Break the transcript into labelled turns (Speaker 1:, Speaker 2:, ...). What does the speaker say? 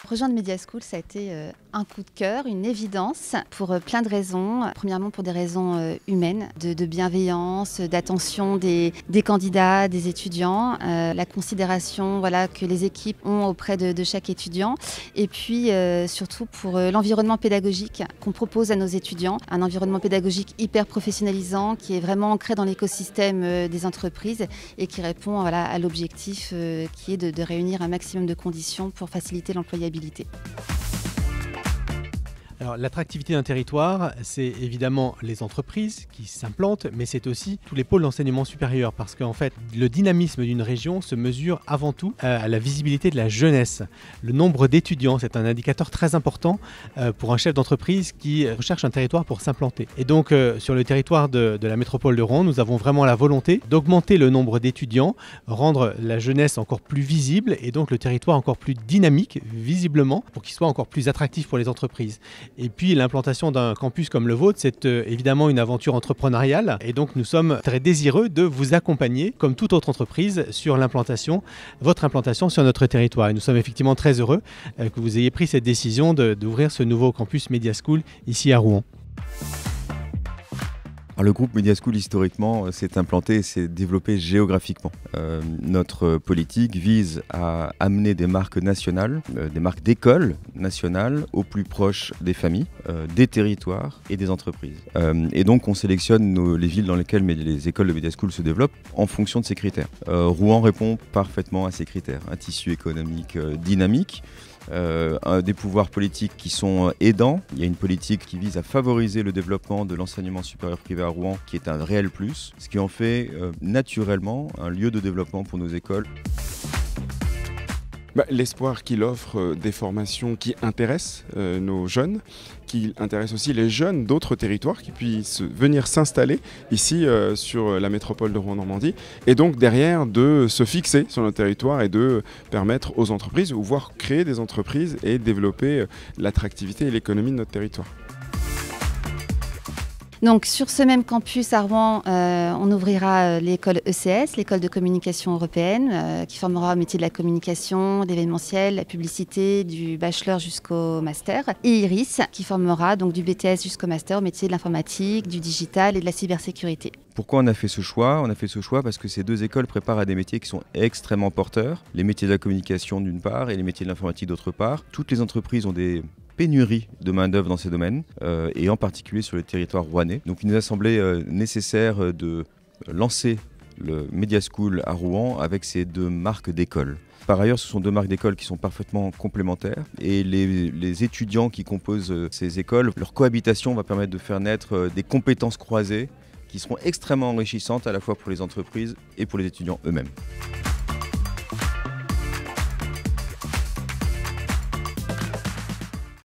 Speaker 1: Rejoindre Media School, ça a été un coup de cœur, une évidence pour plein de raisons. Premièrement, pour des raisons humaines, de bienveillance, d'attention des candidats, des étudiants, la considération que les équipes ont auprès de chaque étudiant. Et puis surtout pour l'environnement pédagogique qu'on propose à nos étudiants. Un environnement pédagogique hyper professionnalisant qui est vraiment ancré dans l'écosystème des entreprises et qui répond à l'objectif qui est de réunir un maximum de conditions pour faciliter l'employabilité.
Speaker 2: Alors, l'attractivité d'un territoire, c'est évidemment les entreprises qui s'implantent, mais c'est aussi tous les pôles d'enseignement supérieur, parce qu'en fait, le dynamisme d'une région se mesure avant tout à la visibilité de la jeunesse. Le nombre d'étudiants, c'est un indicateur très important pour un chef d'entreprise qui recherche un territoire pour s'implanter. Et donc, sur le territoire de la métropole de Rouen, nous avons vraiment la volonté d'augmenter le nombre d'étudiants, rendre la jeunesse encore plus visible et donc le territoire encore plus dynamique, visiblement, pour qu'il soit encore plus attractif pour les entreprises. Et puis l'implantation d'un campus comme le vôtre, c'est évidemment une aventure entrepreneuriale et donc nous sommes très désireux de vous accompagner, comme toute autre entreprise, sur votre implantation sur notre territoire. Et nous sommes effectivement très heureux que vous ayez pris cette décision d'ouvrir ce nouveau campus Media School ici à Rouen.
Speaker 3: Alors, le groupe Media School, historiquement, s'est implanté et s'est développé géographiquement. Notre politique vise à amener des marques nationales, des marques d'écoles nationales au plus proche des familles, des territoires et des entreprises. Et donc, on sélectionne les villes dans lesquelles les écoles de Media School se développent en fonction de ces critères. Rouen répond parfaitement à ces critères. Un tissu économique dynamique, des pouvoirs politiques qui sont aidants. Il y a une politique qui vise à favoriser le développement de l'enseignement supérieur privé à Rouen, qui est un réel plus, ce qui en fait naturellement un lieu de développement pour nos écoles.
Speaker 4: L'espoir qu'il offre des formations qui intéressent nos jeunes, qui intéressent aussi les jeunes d'autres territoires qui puissent venir s'installer ici sur la métropole de Rouen-Normandie et donc derrière de se fixer sur notre territoire et de permettre aux entreprises ou voire créer des entreprises et développer l'attractivité et l'économie de notre territoire.
Speaker 1: Donc sur ce même campus à Rouen, on ouvrira l'école ECS, l'école de communication européenne, qui formera au métier de la communication, d'événementiel, la publicité, du bachelor jusqu'au master. Et IRIS, qui formera donc du BTS jusqu'au master au métier de l'informatique, du digital et de la cybersécurité.
Speaker 3: Pourquoi on a fait ce choix ? On a fait ce choix parce que ces deux écoles préparent à des métiers qui sont extrêmement porteurs. Les métiers de la communication d'une part et les métiers de l'informatique d'autre part. Toutes les entreprises ont des pénurie de main-d'œuvre dans ces domaines et en particulier sur le territoire rouennais. Donc il nous a semblé nécessaire de lancer le Media School à Rouen avec ces deux marques d'école. Par ailleurs, ce sont deux marques d'école qui sont parfaitement complémentaires et les étudiants qui composent ces écoles, leur cohabitation va permettre de faire naître des compétences croisées qui seront extrêmement enrichissantes à la fois pour les entreprises et pour les étudiants eux-mêmes.